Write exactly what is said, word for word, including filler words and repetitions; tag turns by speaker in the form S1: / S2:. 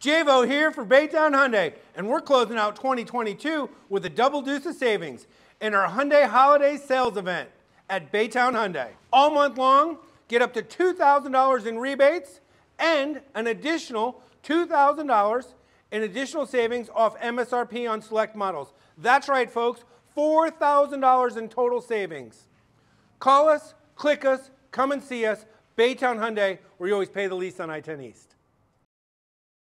S1: Javo here for Baytown Hyundai, and we're closing out twenty twenty-two with a Double Deuces savings in our Hyundai Holiday Sales event at Baytown Hyundai. All month long, get up to two thousand dollars in rebates and an additional two thousand dollars in additional savings off M S R P on select models. That's right, folks, four thousand dollars in total savings. Call us, click us, come and see us, Baytown Hyundai, where you always pay the least on I ten East.